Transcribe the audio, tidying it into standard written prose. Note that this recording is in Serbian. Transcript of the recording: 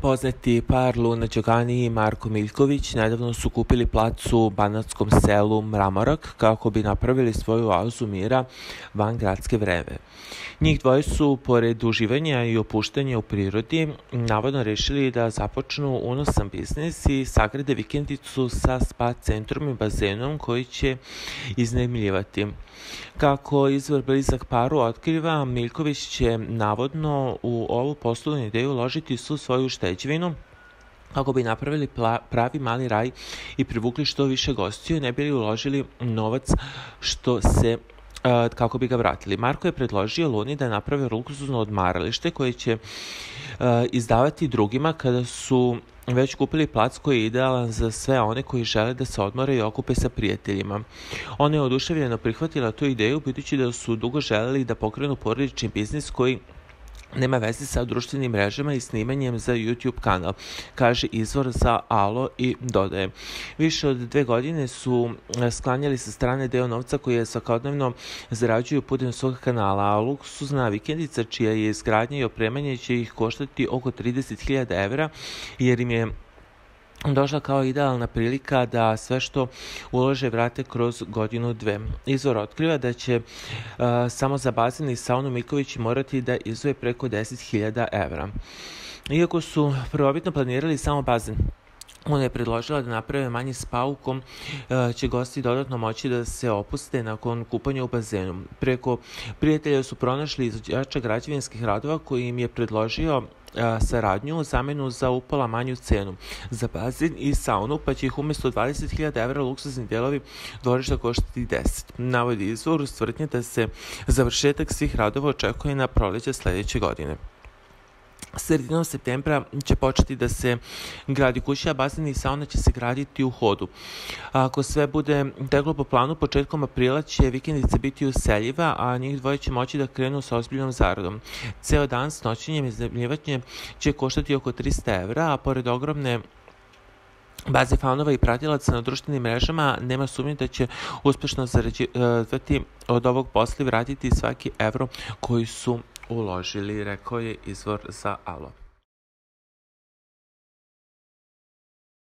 Poznati par Luna Đogani i Marko Miljković nedavno su kupili plac u banatskom selu Mramorak kako bi napravili svoju oazu mira van gradske vreme. Njih dvoje su, pored uživanja i opuštanja u prirodi, navodno rešili da započnu unosan biznis i sagrade vikendicu sa spa centrom i bazenom koji će iznajmljivati. Kako izvor blizak paru otkriva, Miljković će navodno u ovu poslovnu ideju uložiti svu svoju ušteđevinu kako bi napravili pravi mali raj i privukli što više gostiju i ne bili uložili novac kako bi ga vratili. Marko je predložio Luni da naprave luksuzno odmaralište koje će izdavati drugima kada su već kupili plac koji je idealan za sve one koji žele da se odmore i okupe sa prijateljima. Ona je oduševljeno prihvatila tu ideju, budući da su dugo želeli da pokrenu porodični biznis koji nema veze sa društvenim mrežama i snimanjem za YouTube kanal, kaže izvor za Alo i dodaje. Više od 2 godine su sklanjali sa strane deo novca koji je svakodnevno zarađuju putem svog kanala, a luksuzna vikendica čija je izgradnja i opremanje će ih koštati oko 30.000 evra, jer im je došla kao idealna prilika da sve što ulože vrate kroz godinu, 2. Izvor otkriva da će samo za bazen i saunu Miljković morati da izdvoje preko 10.000 evra. Iako su prvobitno planirali samo bazen, ona je predložila da naprave manji spa u kom će gosti dodatno moći da se opuste nakon kupanja u bazenu. Preko prijatelja su pronašli izvođača građevinskih radova koji im je predložio saradnju u zamenu za upola manju cenu za bazen i saunu, pa će ih umesto 20.000 evra luksuzni delovi dvorišta koštati 10. Navodi izvor uz tvrdnje da se završetak svih radova očekuje na proleće sledeće godine. Sredinom septembra će početi da se gradi kuća, a bazen i sauna će se graditi u hodu. Ako sve bude teklo po planu, početkom aprila će vikendica biti useljiva, a njih dvoje će moći da krenu sa ozbiljnom zaradom. Ceo dan s noćenjem i iznajmljivanjem će koštati oko 300 evra, a pored ogromne baze fanova i pratilaca na društvenim mrežama, nema sumnje da će uspešno zarađivati od ovog posla i vratiti svaki evro koji su uložili, rekao je izvor za Alo.